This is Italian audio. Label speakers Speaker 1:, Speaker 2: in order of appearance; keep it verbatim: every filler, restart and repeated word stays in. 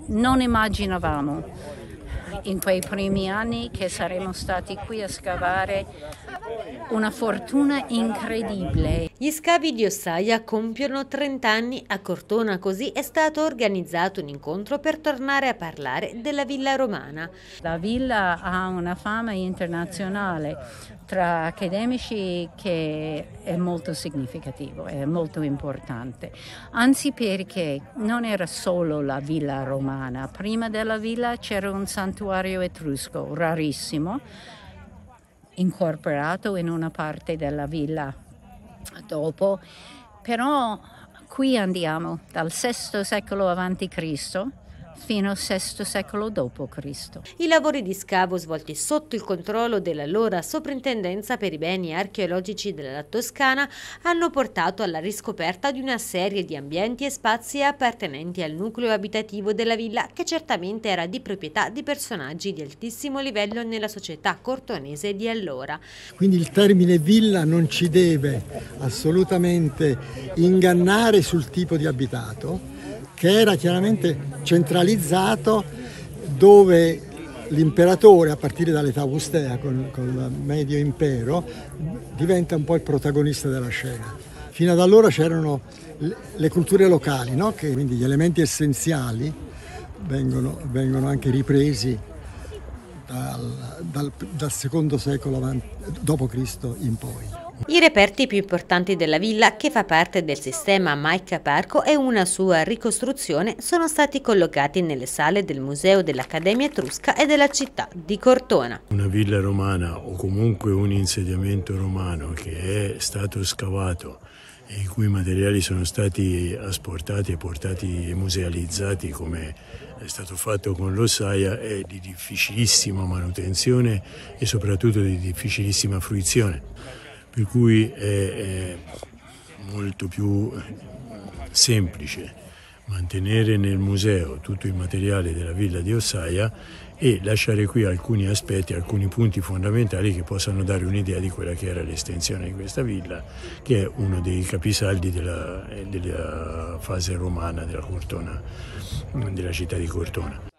Speaker 1: non immaginavamo in quei primi anni che saremmo stati qui a scavare, una fortuna incredibile.
Speaker 2: Gli scavi di Ossaia compiono trenta anni a Cortona, così è stato organizzato un incontro per tornare a parlare della villa romana.
Speaker 1: La villa ha una fama internazionale tra accademici che è molto significativo, è molto importante, anzi perché non era solo la villa romana, prima della villa c'era un santuario etrusco rarissimo, incorporato in una parte della villa dopo, però qui andiamo dal sesto secolo avanti Cristo fino al sesto secolo dopo Cristo.
Speaker 2: I lavori di scavo svolti sotto il controllo dell'allora Soprintendenza per i beni archeologici della Toscana hanno portato alla riscoperta di una serie di ambienti e spazi appartenenti al nucleo abitativo della villa, che certamente era di proprietà di personaggi di altissimo livello nella società cortonese di allora.
Speaker 3: Quindi il termine villa non ci deve assolutamente ingannare sul tipo di abitato, che era chiaramente centralizzato, dove l'imperatore, a partire dall'età augustea con, con il medio impero, diventa un po' il protagonista della scena. Fino ad allora c'erano le culture locali, no? Che quindi gli elementi essenziali vengono, vengono anche ripresi dal, dal, dal secondo secolo dopo Cristo in poi.
Speaker 2: I reperti più importanti della villa, che fa parte del sistema Maica Parco, e una sua ricostruzione sono stati collocati nelle sale del Museo dell'Accademia Etrusca e della città di Cortona.
Speaker 4: Una villa romana o comunque un insediamento romano che è stato scavato e i cui materiali sono stati asportati e portati e musealizzati, come è stato fatto con l'Ossaia, è di difficilissima manutenzione e soprattutto di difficilissima fruizione. Per cui è, è molto più semplice mantenere nel museo tutto il materiale della villa di Ossaia e lasciare qui alcuni aspetti, alcuni punti fondamentali che possano dare un'idea di quella che era l'estensione di questa villa, che è uno dei capisaldi della, della fase romana della Cortona, della città di Cortona.